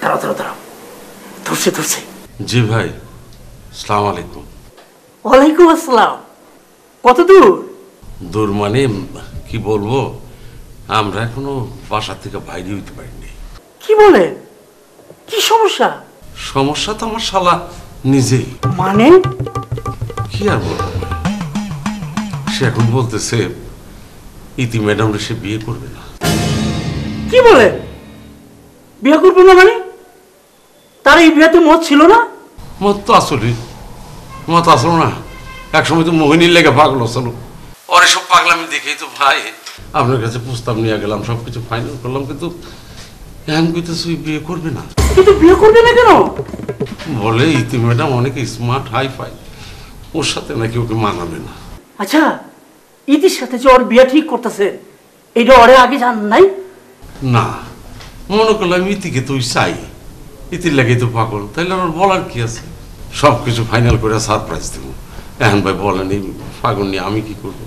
দাঁড়াও দাঁড়াও দাঁড়াও, ধরছে ধরছে। জি ভাই, আসসালামু আলাইকুম। ওয়ালাইকুম আসসালাম। কত দূর? দূর মানে কি বলবো, আমরা এখনো বাসা থেকে বাইরে হইতে পারিনি। কি বলেন? কি সমস্যা? সমস্যা তো আমার শালা নিজেই। মানে? কি আর বলবো, সে এখন বলতেছে ইতি ম্যাডামরা সে বিয়ে করবে না। কি বলেন? বিয়ে করবো না মানে? তার এই বিয়েতে মত ছিল না? মত তো আসলে মত আসলো না, একসময় তো মোহিনীর লেগে পাগল আসলো। ওর সব পাগলামি দেখেই তো ভাই আপনার কাছে প্রস্তাব নিয়ে গেলাম, সবকিছু ফাইনাল করলাম, কিন্তু এখন কইতেছে বিয়ে করবে না। কিন্তু বিয়ে করবে না কেন? বলে ইতি ম্যাডাম অনেক স্মার্ট হাই ফাই, ওর সাথে নাকি ওকে মানাবে না। আচ্ছা, ইতির সাথে যে ওর বিয়ে ঠিক করতেছে এটা ওরে আগে জান নাই? না, মনে করলাম ইতিকে তুই চাই, ইতির লাগে তো পাগল, তাইলে আমার বলার কি আছে, সবকিছু ফাইনাল করে সারপ্রাইজ দেব। এখন ভাই বলেন এই পাগল নিয়ে আমি কি করবো?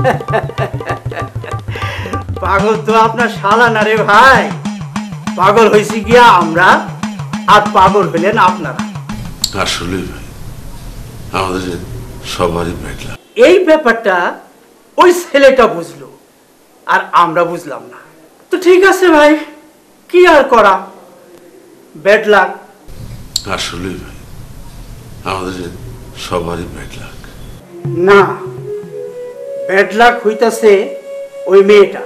পাগল তো আপনার শালা না রে ভাই, পাগল হয়েছি গিয়া আমরা, আর পাগল হলেন আপনারা। আসলে ভাই আমাদের সবারই ব্যাকলা। এই ব্যাপারটা ওই ছেলেটা বুঝলো আর আমরা বুঝলাম না, তো ঠিক আছে ভাই, কি আর করা, ব্যাড লাক। আসলে ভাই আমাদের সবারই ব্যাকলা। না, ব্যাড লাক হইতাছে ওই মেয়েটা।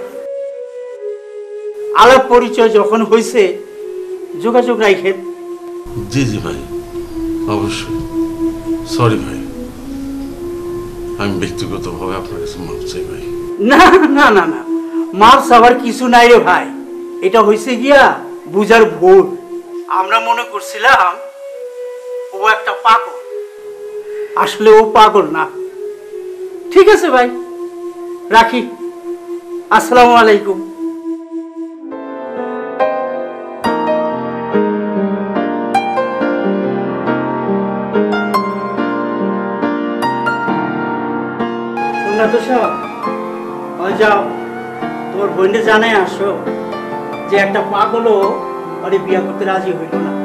আলাপ পরিচয় যখন হয়েছে যোগাযোগ রাখেন। জি জি ভাই, অবশ্যই। সরি ভাই, আমি ব্যক্তিগতভাবে আপনার কাছে মাপ চাই ভাই। না না না না, মার সাবার কিছু নাই রে ভাই, এটা হয়েছে গিয়া বুঝার ভুল। আমরা মনে করছিলাম ও একটা পাগল, আসলে ও পাগল না। ঠিক আছে ভাই, রাখি। আসসালামু আলাইকুম। তো সব যাও, তোমার বোনকে জানাই আসো যে একটা পাগলও আরে বিয়ে করতে রাজি হইল না।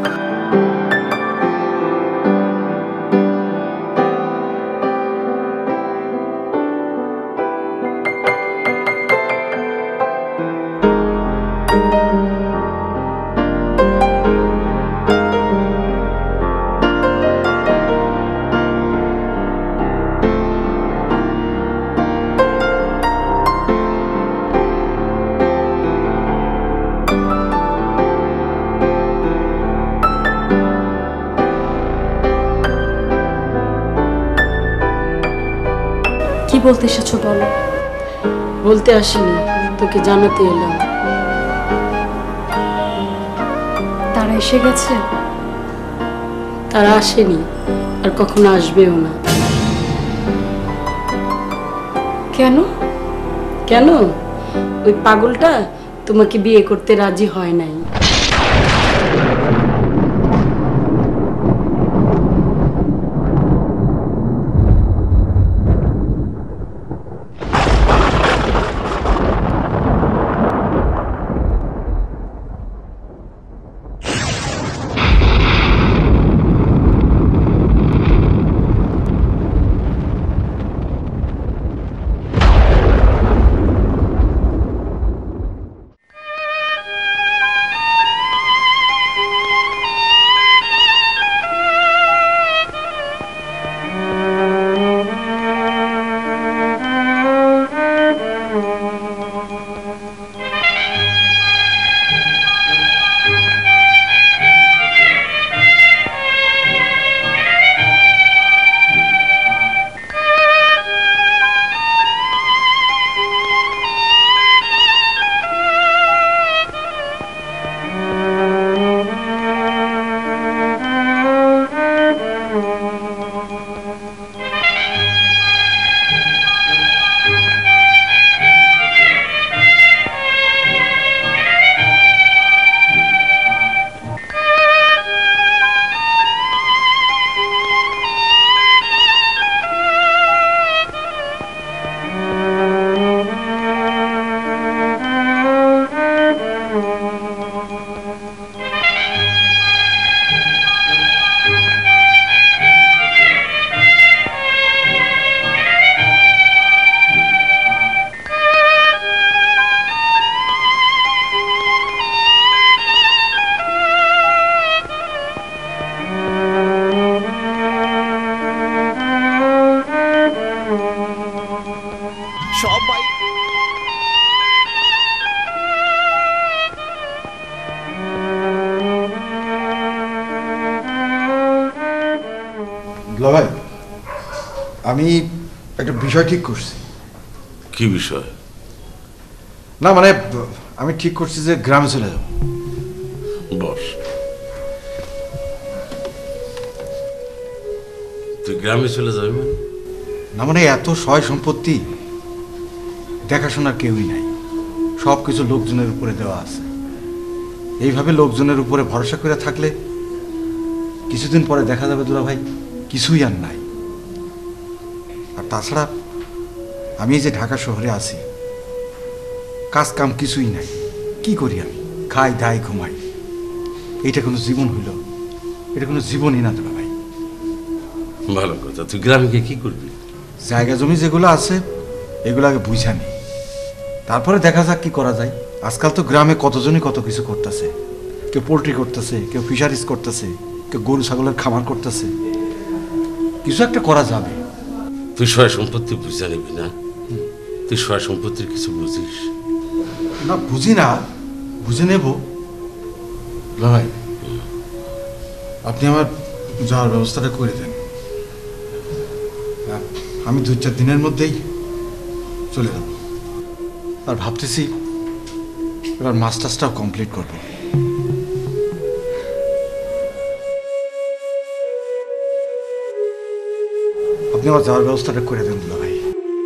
কি বলতে এসেছো বলো? বলতে আসিনি, তোকে জানাতে এলাম। তারা এসে গেছে? তারা আসেনি, আর কখনো আসবেও না। কেন? কেন? ওই পাগলটা তোমাকে বিয়ে করতে রাজি হয় নাই। ভাই আমি একটা বিষয় ঠিক করছি। কি বিষয়? না মানে আমি ঠিক করছি যে গ্রামে চলে যাব। বস, তুই গ্রামে চলে যাবি মানে? না মানে এত সয় সম্পত্তি, দেখাশোনার কেউই নাই, সব কিছু লোকজনের উপরে দেওয়া আছে। এইভাবে লোকজনের উপরে ভরসা করে থাকলে কিছুদিন পরে দেখা যাবে দুলা ভাই কিছুই আর নাই। আর তাছাড়া আমি এই যে ঢাকা শহরে আছি, কাজ কাম কিছুই নাই, কি করি আমি? খাই দাই ঘুমাই। এইটা কোনো জীবন হইল? এটা কোনো জীবনই না দুলা ভাই। ভালো কথা। তুই গ্রামে গিয়ে কি করবি? জায়গা জমি যেগুলো আছে এগুলো আগে বুঝা নেই, তারপরে দেখা যাক কি করা যায়। আজকাল তো গ্রামে কতজনই কত কিছু করতেছে, কেউ পোলট্রি করতেছে, কেউ ফিশারিজ করতেছে, কেউ গরু ছাগলের খামার করতেছে। কিছু একটা করা যাবে। তুই সয় সম্পত্তি বুঝে নিবি না? তুই সয় সম্পত্তির কিছু বুঝিস না? বুঝি না, বুঝে নেব। ভাই আপনি আমার যাওয়ার ব্যবস্থাটা করে দেন, আমি 2-4 দিনের মধ্যেই চলে যাব। আর ভাবতেছি এবার মাস্টার্সটাও কমপ্লিট করব। আপনি আমার যাওয়ার ব্যবস্থাটা করে দেন দুলা ভাই।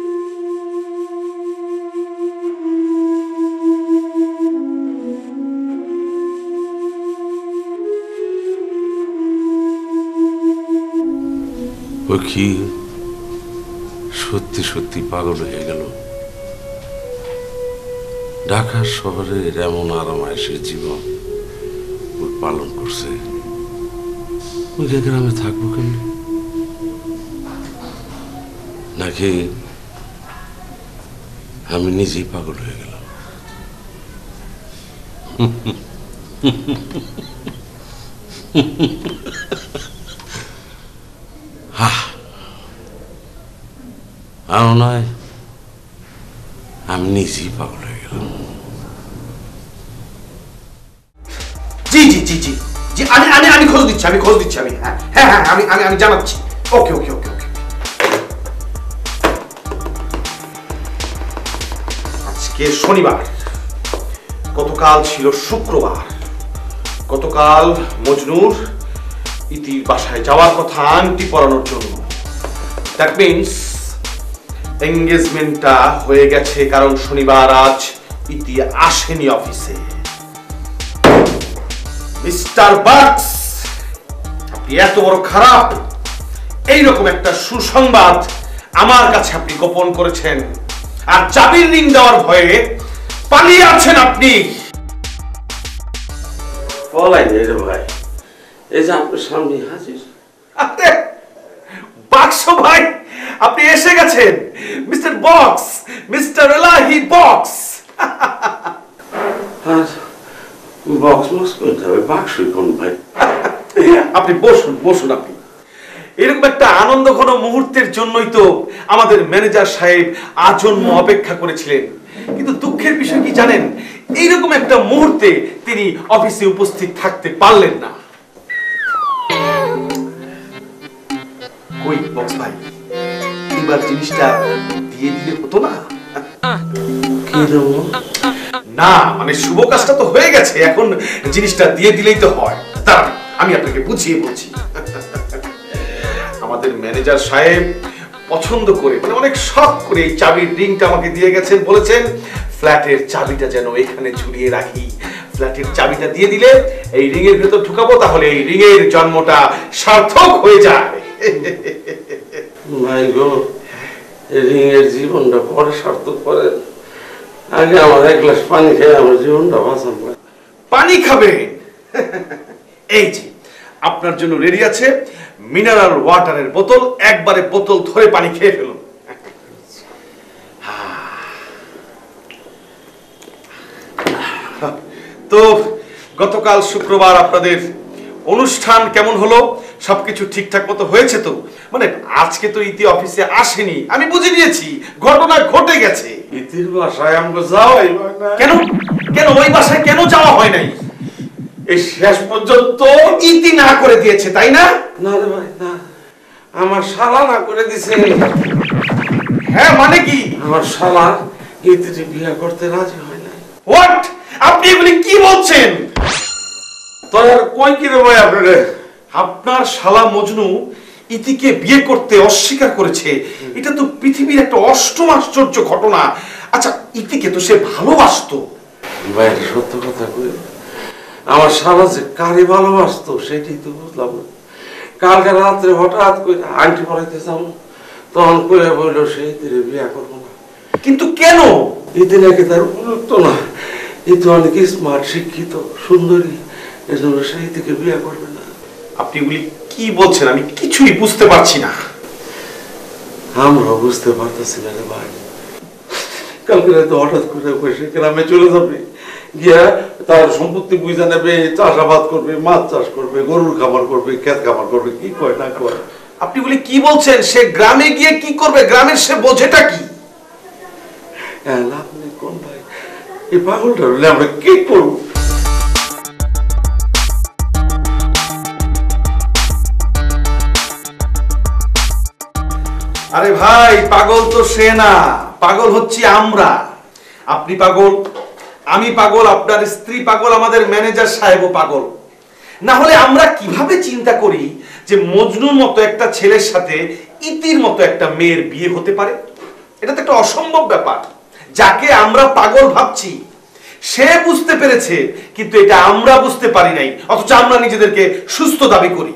ও কি সত্যি সত্যি পাগল হয়ে গেল? ঢাকা শহরে এমন আরামায়েশের জীবন ওর পালন করছে, ওই গ্রামে থাকবো কেন? নাকি আমি নিজেই পাগল হয়ে গেলাম? আরো নয়, আমি নিজেই পাগল হয়ে গেলাম। জি জি জি জি জি আমি খোঁজ দিচ্ছি, আমি হ্যাঁ হ্যাঁ হ্যাঁ আমি জানাচ্ছি। ওকে ওকে ওকে ওকে। আজকে শনিবার, গতকাল ছিল শুক্রবার। গতকাল মজনুর ইতির বাসায় যাওয়ার কথা আংটি পরানোর জন্য। দ্যাট মিনস এঙ্গেজমেন্টটা হয়ে গেছে, কারণ শনিবার আজ ইতি আসেনি অফিসে। মিস্টার বাক্স, আপনি এত বড় খারাপ, এইরকম একটা সুসংবাদ আমার কাছে আপনি গোপন করেছেন, আর চাবির রিং দেওয়ার ভয়ে পালিয়ে আছেন আপনি। বলাই নেই রে ভাই, এই যে আপনার সামনে হাজির। বাক্স ভাই, আপনি এসে গেছেন। Mister Bux, mister Elahi Bux. Box box করতে হবে, বাক্সই কোন ভাই? আপনি বসুন বসুন। আপনি এরকম একটা আনন্দ ঘন মুহূর্তের জন্যই তো আমাদের ম্যানেজার সাহেব আজন্ম অপেক্ষা করেছিলেন। কিন্তু দুঃখের বিষয় কি জানেন, এইরকম একটা মুহূর্তে তিনি অফিসে উপস্থিত থাকতে পারলেন না। কই বক্স ভাই, এবার জিনিসটা দিয়ে দিলে হতো না? কি দেবো? না মানে শুভ কাজটা তো হয়ে গেছে, এখন জিনিসটা দিয়ে দিলেই তো হয়। দাঁড়ান আমি আপনাকে বুঝিয়ে বলছি। আমাদের ম্যানেজার সাহেব পছন্দ করে, মানে অনেক শখ করে এই চাবির রিংটা আমাকে দিয়ে গেছেন। বলেছেন ফ্ল্যাটের চাবিটা যেন এখানে ঝুলিয়ে রাখি, ফ্ল্যাটের চাবিটা দিয়ে দিলে এই রিং এর ভেতর ঢুকাবো, তাহলে এই রিং এর জন্মটা সার্থক হয়ে যায়। ভাই গো, রিং এর জীবনটা পরে সার্থক করে, আগে আমার এক গ্লাস পানি খেয়ে আমার জীবনটা বাঁচান। পানি খাবেন? এই যে আপনার জন্য রেডি আছে মিনারেল ওয়াটারের বোতল, একবারে বোতল ধরে পানি খেয়ে ফেলুন। তো গতকাল শুক্রবার আপনাদের অনুষ্ঠান কেমন হলো? সবকিছু ঠিকঠাক মতো হয়েছে তো? মানে আজকে তো ইতি অফিসে আসেনি, আমি বুঝে নিয়েছি ঘটনা ঘটে গেছে। ইতির বাসায় আমাকে যাওয়াই হয় না। কেন কেন ওই বাসায় কেন যাওয়া হয় নাই? এই শেষ পর্যন্ত ইতি না করে দিয়েছে, তাই না? না রে ভাই না, আমার শালা না করে দিছে। হ্যাঁ মানে কি? আমার শালা ইতিকে বিয়ে করতে রাজি হয় না। হোয়াট? আপনি এগুলি কি বলছেন? তোর আর কই কি রে ভাই আপনারে? আপনার শালা মজনু ইতিকে বিয়ে করতে অস্বীকার করেছে। এটা তো পৃথিবীর একটা অষ্টম আশ্চর্য ঘটনা। আচ্ছা, ইতিকে তো সে ভালোবাসতো। ভাই সত্য কথা কই, আমার শালা যে কারে ভালোবাসতো সেটাই তো বুঝলাম না। কালকে রাত্রে হঠাৎ করে আংটি পরাইতে যাবো, তখন কয়ে বলল সে ইতিরে বিয়ে করবো না। কিন্তু কেন? ইতি নাকি তার উপযুক্ত না, ইতি অনেক স্মার্ট, শিক্ষিত, সুন্দরী, এজন্য সে ইতিকে বিয়ে করবে না। আপনি এগুলি কি বলছেন? আমি কিছুই বুঝতে পারছি না। আমরাও বুঝতে পারতেছি না রে ভাই। কালকে রাতে হঠাৎ করে সে গ্রামে চলে যাবে, গিয়া তার সম্পত্তি বুঝে নেবে, চাষাবাদ করবে, মাছ চাষ করবে, গরুর খামার করবে, ক্ষেত খামার করবে, কি কয় না কয়। আপনি এগুলি কি বলছেন? সে গ্রামে গিয়ে কি করবে? গ্রামের সে বোঝেটা কি? হ্যাঁ, আপনি কোন ভাই, এই পাগলটা হলে আমরা কি করবো? আরে ভাই, পাগল তো সে না, পাগল হচ্ছে আমরা। আপনি পাগল, আমি পাগল, আপনার স্ত্রী পাগল, আমাদের ম্যানেজার সাহেবও পাগল। না হলে আমরা কিভাবে চিন্তা করি যে মজনুর মতো একটা ছেলের সাথে ইতির মতো একটা মেয়ের বিয়ে হতে পারে? এটা তো একটা অসম্ভব ব্যাপার। যাকে আমরা পাগল ভাবছি সে বুঝতে পেরেছে, কিন্তু এটা আমরা বুঝতে পারি নাই, অথচ আমরা নিজেদেরকে সুস্থ দাবি করি।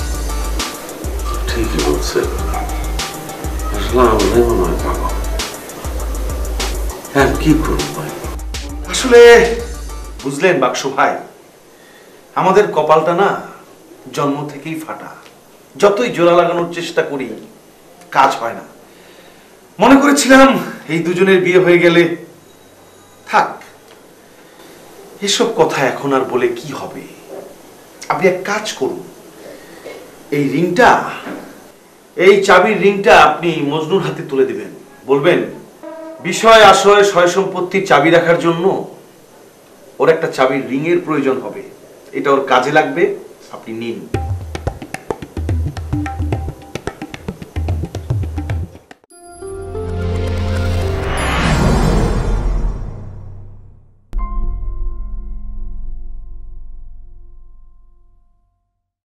ঠিকই বলছে, আসলে আমরাই মনে হয় পাগল। হ্যাঁ, কি করবো ভাই? আসলে বুঝলেন বাক্স ভাই, আমাদের কপালটা না জন্ম থেকেই ফাটা। যতই জোড়া লাগানোর চেষ্টা করি কাজ হয় না। মনে করেছিলাম এই দুজনের বিয়ে হয়ে গেলে থাক, এসব কথা এখন আর বলে কি হবে। আপনি এক কাজ করুন, এই রিংটা, এই চাবির রিংটা আপনি মজনুর হাতে তুলে দিবেন। বলবেন বিষয় আশয় সয় সম্পত্তির চাবি রাখার জন্য ওর একটা চাবির রিং এর প্রয়োজন হবে, এটা ওর কাজে লাগবে, আপনি নিন।